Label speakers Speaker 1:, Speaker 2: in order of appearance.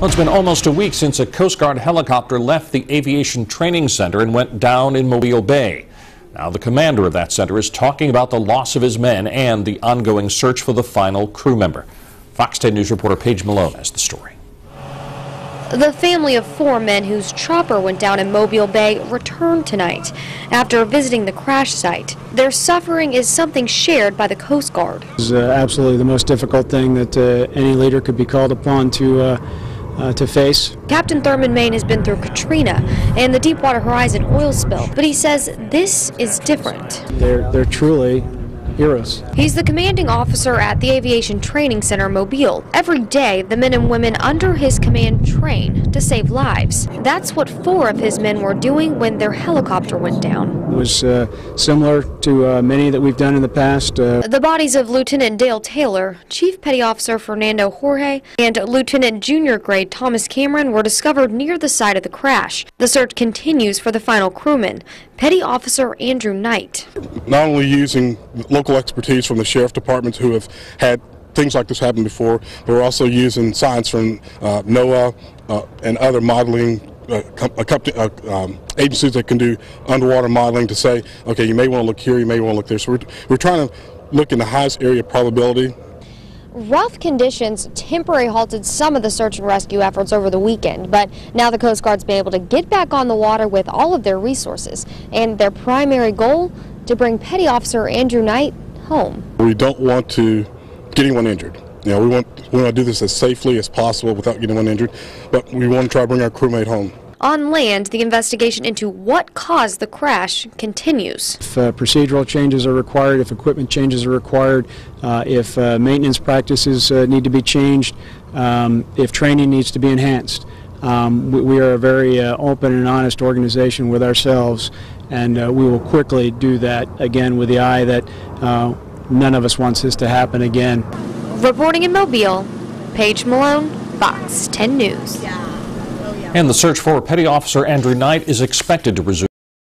Speaker 1: Well, it's been almost a week since a Coast Guard helicopter left the Aviation Training Center and went down in Mobile Bay. Now the commander of that center is talking about the loss of his men and the ongoing search for the final crew member. Fox 10 News reporter Paige Malone has the story.
Speaker 2: The family of 4 men whose chopper went down in Mobile Bay returned tonight after visiting the crash site. Their suffering is something shared by the Coast Guard.
Speaker 3: It's absolutely the most difficult thing that any leader could be called upon to face.
Speaker 2: Captain Thurman Main has been through Katrina and the Deepwater Horizon oil spill, but he says this is different.
Speaker 3: They're truly heroes.
Speaker 2: He's the commanding officer at the Aviation Training Center, Mobile. Every day, the men and women under his command train to save lives. That's what 4 of his men were doing when their helicopter went down.
Speaker 3: It was similar to many that we've done in the past.
Speaker 2: The bodies of Lieutenant Dale Taylor, Chief Petty Officer Fernando Jorge, and Lieutenant Junior Grade Thomas Cameron were discovered near the site of the crash. The search continues for the final crewman, Petty Officer Andrew Knight.
Speaker 4: Not only using local expertise from the sheriff departments who have had things like this happen before, but we're also using science from NOAA and other modeling agencies that can do underwater modeling to say, okay, you may want to look here, you may want to look there. So we're trying to look in the highest area of probability.
Speaker 2: Rough conditions temporarily halted some of the search and rescue efforts over the weekend, but now the Coast Guard's been able to get back on the water with all of their resources, and their primary goal, to bring Petty Officer Andrew Knight home.
Speaker 4: We don't want to get anyone injured. You know, we want to do this as safely as possible without getting anyone injured, but we want to try to bring our crewmate home.
Speaker 2: On land, the investigation into what caused the crash continues.
Speaker 3: If procedural changes are required, if equipment changes are required, if maintenance practices need to be changed, if training needs to be enhanced. We are a very open and honest organization with ourselves, and we will quickly do that, again, with the eye that none of us wants this to happen again.
Speaker 2: Reporting in Mobile, Paige Malone, Fox 10 News.
Speaker 1: And the search for Petty Officer Andrew Knight is expected to resume.